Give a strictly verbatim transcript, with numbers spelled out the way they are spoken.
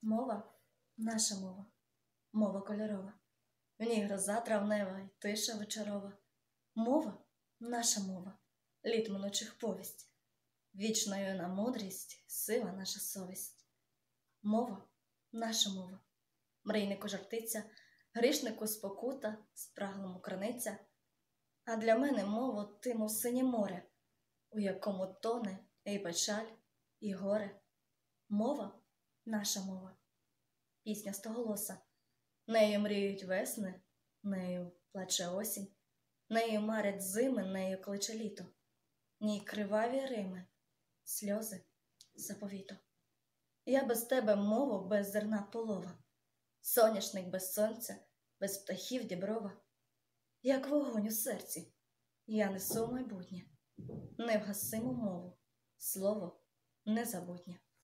Мова – наша мова, мова кольорова. В ній гроза травнева й тиша вечорова. Мова – наша мова, літ минучих повість. Вічною на мудрість сила наша совість. Мова – наша мова, мрійнику жартиця, грішнику спокута, спраглому краниця. А для мене мова – ти, мов синє море, у якому тоне і печаль, і горе. Мова – наша мова, пісня стоголоса. Нею мріють весни, нею плаче осінь, нею марять зими, нею кличе літо. Ній криваві рими, сльози заповіту. Я без тебе, мову, без зерна полова, соняшник без сонця, без птахів діброва. Як вогонь у серці, я несу майбутнє, невгасиму мову, слово незабутнє.